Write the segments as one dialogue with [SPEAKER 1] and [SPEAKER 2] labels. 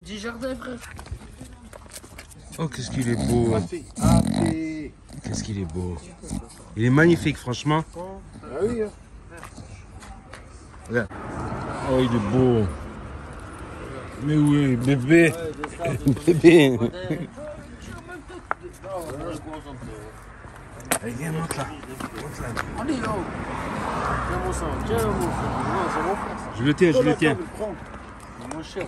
[SPEAKER 1] Petit jardin, frère.
[SPEAKER 2] Oh, qu'est-ce qu'il est beau. Qu'est-ce qu'il est beau. Il est magnifique, franchement.
[SPEAKER 1] Ah oui, hein.
[SPEAKER 2] Regarde. Oh, il est beau. Mais oui, bébé. Bébé. Allez, viens, monte là.
[SPEAKER 1] Allez, là. Tiens mon sang, tiens mon sang. Non, c'est mon frère.
[SPEAKER 2] Je le tiens, je le tiens.
[SPEAKER 1] C'est moins cher.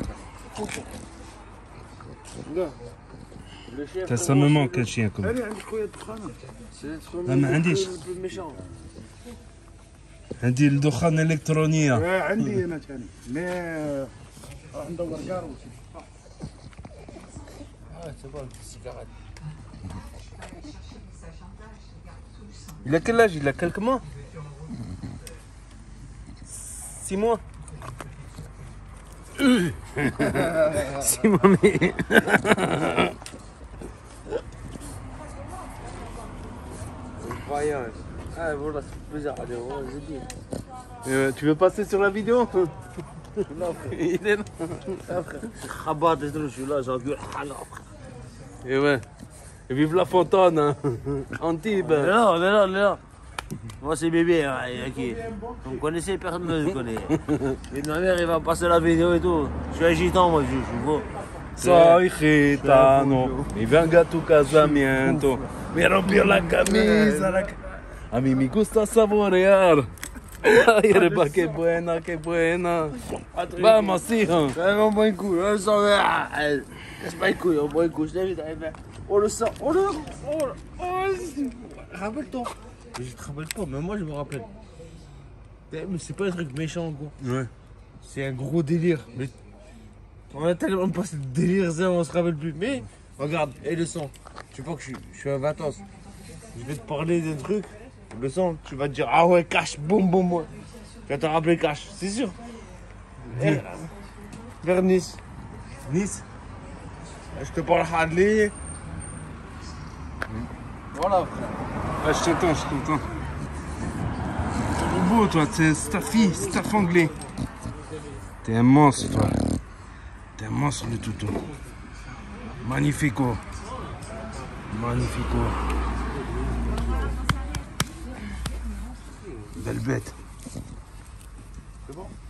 [SPEAKER 2] Ça me manque un chien comme ça. ما عنديش. عندي الدخان الإلكترونية.
[SPEAKER 3] عندي أنا ثاني. ما ندور جارو.
[SPEAKER 1] C'est bon, une petite cigarette.
[SPEAKER 2] Il a quel âge? Il a quelques mois? 6 mois. 6 mois, mais...
[SPEAKER 1] Incroyable. Ah, voilà, c'est plaisir. Allez, on va se dire.
[SPEAKER 2] Tu veux passer sur la vidéo?
[SPEAKER 1] Là, frère.
[SPEAKER 2] Il est là.
[SPEAKER 1] Ah, frère. C'est Khabat, je suis là, j'ai envie de
[SPEAKER 2] Et ouais. Et vive la fontaine, hein. Antibes.
[SPEAKER 1] On est là, on est là. Moi, c'est bébé, hein, qui. Vous me connaissez, personne ne me connaît. Et ma mère, il va passer la vidéo et tout. Je suis un gitan, moi, je suis beau.
[SPEAKER 2] Soy gitano y venga a tu casamiento. Me rompió la camisa. A mí me gusta saborear. Ay, herba, qué buena, qué buena. Vamos, hijo.
[SPEAKER 1] On boit une couille, on sent. C'est pas une couille, on boit une couille. Je t'invite à faire. On le sent, on le. Rappelle-toi. Je te rappelle pas, mais moi je me rappelle. Mais c'est pas un truc méchant, quoi.
[SPEAKER 2] Ouais.
[SPEAKER 1] C'est un gros délire. Mais on a tellement passé de délire, ça, on se rappelle plus. Mais regarde, et le son. Tu vois que je suis un vatos. Je vais te parler d'un truc. Le son, tu vas te dire, ah ouais, cash, boum, boum, boum. Tu vas te rappeler cash, c'est sûr. Et, vers Nice.
[SPEAKER 2] Nice.
[SPEAKER 1] Je te parle Hadley. Voilà, frère.
[SPEAKER 2] Ah, je t'entends, je t'entends. T'es beau, toi, c'est Staffy, Staff anglais. T'es un monstre, toi. T'es un monstre, le toutou. Magnifico. Magnifico. Belle bête.
[SPEAKER 1] C'est bon?